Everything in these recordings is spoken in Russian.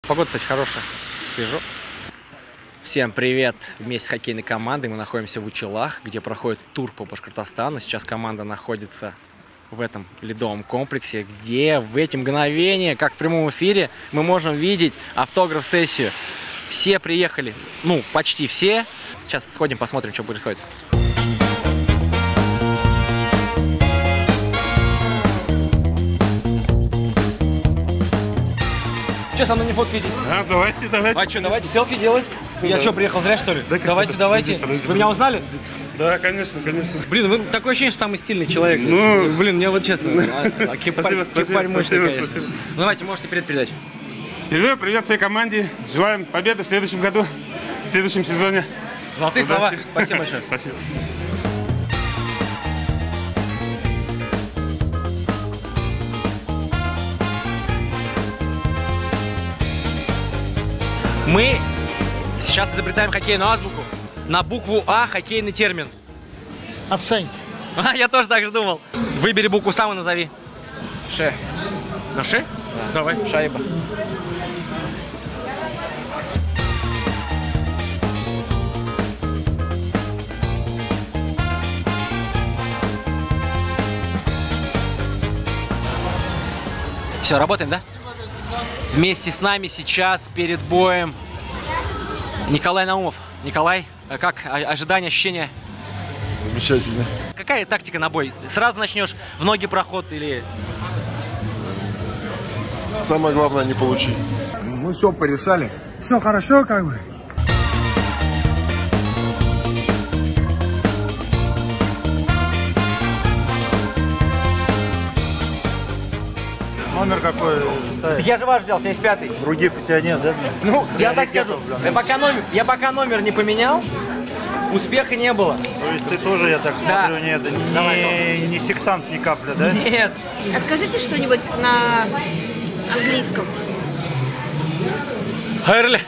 Погода, кстати, хорошая. Свежо. Всем привет! Вместе с хоккейной командой мы находимся в Учелах, где проходит тур по Башкортостану. Сейчас команда находится в этом ледовом комплексе, где в эти мгновения, как в прямом эфире, мы можем видеть автограф-сессию. Все приехали, ну, почти все. Сейчас сходим, посмотрим, что происходит. Что, со мной не фотки идите? А, давайте. А что, давайте селфи делать? Я что, приехал зря, что ли? Да, давайте. Подожди. Вы меня узнали? Да, конечно. Блин, вы такое ощущение, что самый стильный человек. Ну... Блин, мне вот честно, кепарь мощный, конечно. Спасибо. Ну, давайте, можете привет передать. Передаю привет своей команде. Желаем победы в следующем году, в следующем сезоне. Золотые слова. Спасибо большое. Спасибо. Мы сейчас изобретаем хоккейную азбуку. На букву А хоккейный термин. Овсянь. А, я тоже так же думал. Выбери букву сам и назови. Ше. На ше? Да. Давай. Шайба. Все, работаем, да? Вместе с нами сейчас перед боем Николай Наумов. Николай, как ожидания, ощущения? Замечательно. Какая тактика на бой? Сразу начнешь в ноги проход или... Самое главное не получить. Мы все порешали. Все хорошо, как бы. Номер какой ставить? Я же ваш взял, 75-й. Других у тебя нет, да? Ну, я так скажу. Я пока номер не поменял, успеха не было. То есть ты тоже, я так смотрю, не сектант ни капли, да? Нет. А скажите что-нибудь на английском. Хайрли.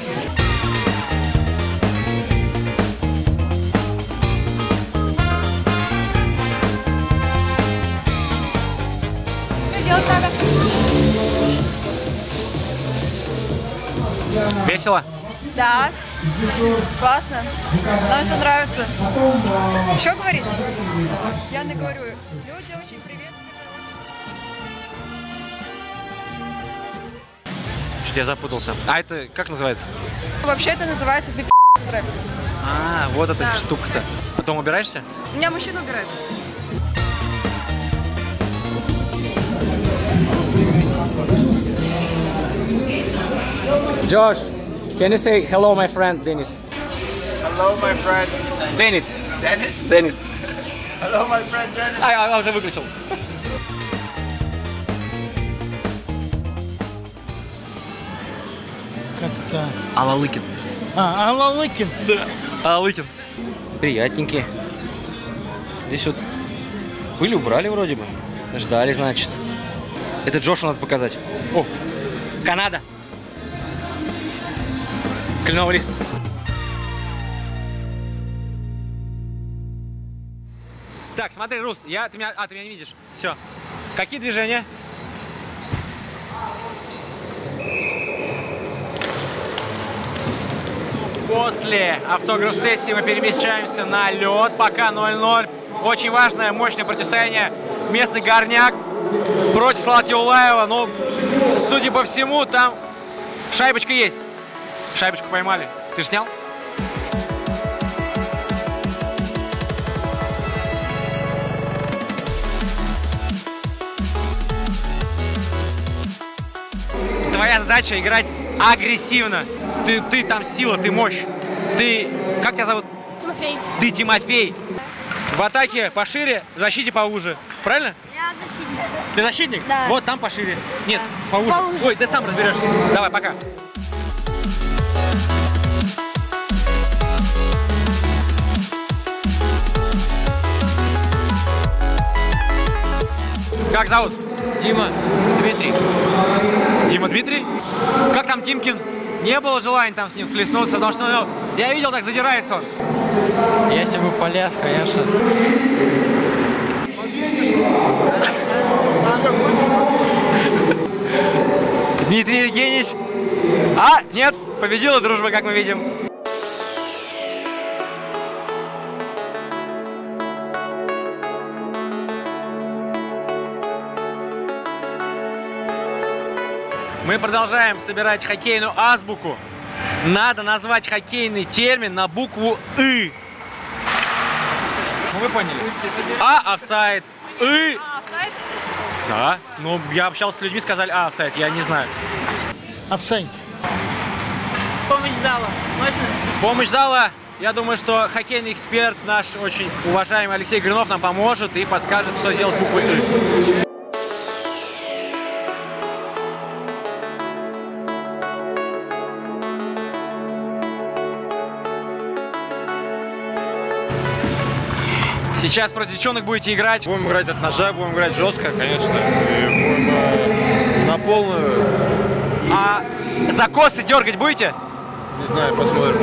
Что делать надо? Весело? Да. Классно. Нам все нравится. Еще говорить? Я не говорю. Люди очень приветливые. Чуть я запутался. А это как называется? Вообще это называется пипи***стрэп. А, вот эта Да. штука-то. Потом убираешься? У меня мужчина убирает. Josh, can you say hello, my friend Dennis? Hello, my friend. Денис. Dennis? Денис. Hello, my friend Dennis. А, я уже выключил. Как это? Алалыкин. Алалыкин. Да. Алалыкин. Приятненькие. Здесь вот пыль убрали вроде бы. Ждали, значит. Это Джошу надо показать. О, Канада. Кленовый лист. Так, смотри, Руст, ты меня не видишь. Все. Какие движения? После автограф-сессии мы перемещаемся на лед. Пока 0-0. Очень важное, мощное противостояние. Местный горняк против Салавата Юлаева. Но, судя по всему, там шайбочка есть. Шайбочку поймали. Ты же снял? Твоя задача играть агрессивно. Ты там сила, ты мощь. Ты... Как тебя зовут? Тимофей. Ты Тимофей. В атаке пошире, в защите поуже. Правильно? Я защитник. Ты защитник? Да. Вот там пошире. Нет, Да. поуже. Поуже. Ой, ты сам разберешься. Давай, пока. Как зовут? Дима, Дмитрий. Дима Дмитрий? Как там Тимкин? Не было желания там с ним схлестнуться, потому что ну, я видел, так задирается он. Если бы полез, конечно. Дмитрий Евгеньевич А, нет, победила дружба, как мы видим. Мы продолжаем собирать хоккейную азбуку. Надо назвать хоккейный термин на букву «ы». Ну вы поняли. А, офсайд. «ы». Офсайд? Да. Ну, я общался с людьми, сказали, офсайд. Я не знаю. Офсайд. Помощь зала. Можно? Помощь зала. Я думаю, что хоккейный эксперт, наш очень уважаемый Алексей Гринов, нам поможет и подскажет, что делать с буквой «ы». Сейчас против девчонок будете играть. Будем играть от ножа, будем играть жестко, конечно. И будем на полную. А за косы дергать будете? Не знаю, посмотрим.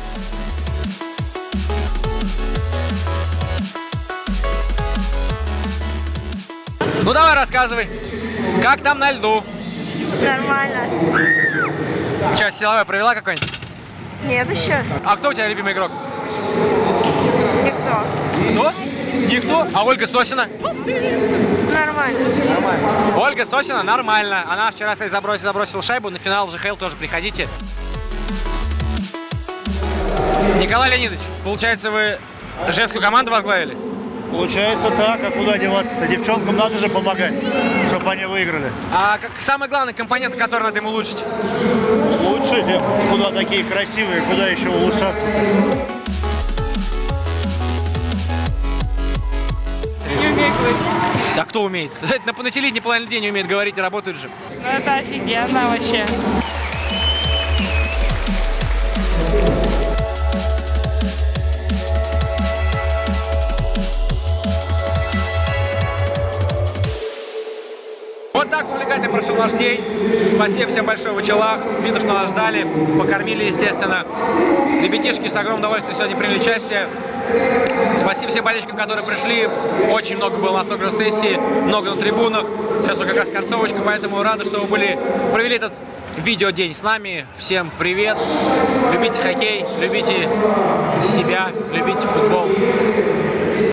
Ну давай рассказывай. Как там на льду? Нормально. Сейчас силовая провела какой-нибудь? Нет еще. А кто у тебя любимый игрок? Никто. Кто? Никто? А Ольга Сосина? Нормально. Ольга Сосина нормально. Она вчера, кстати, забросила шайбу. На финал в ЖХЛ тоже приходите. Николай Леонидович, получается, вы женскую команду возглавили? Получается так, а куда деваться-то? Девчонкам надо же помогать, чтобы они выиграли. А как самый главный компонент, который надо им улучшить? Улучшить? Куда такие красивые, куда еще улучшаться-то? Не умею говорить. Да кто умеет? На телевидении половина людей не умеет говорить и работают же. Ну это офигенно вообще. Вот так увлекательно прошел наш день. Спасибо всем большое в Учелах. Видно, что нас ждали. Покормили, естественно. Ребятишки с огромным удовольствием сегодня приняли участие. Спасибо всем болельщикам, которые пришли. Очень много было на автограф-сессии, много на трибунах. Сейчас уже как раз концовочка, поэтому рады, что вы провели этот видеодень с нами. Всем привет. Любите хоккей, любите себя, любите футбол.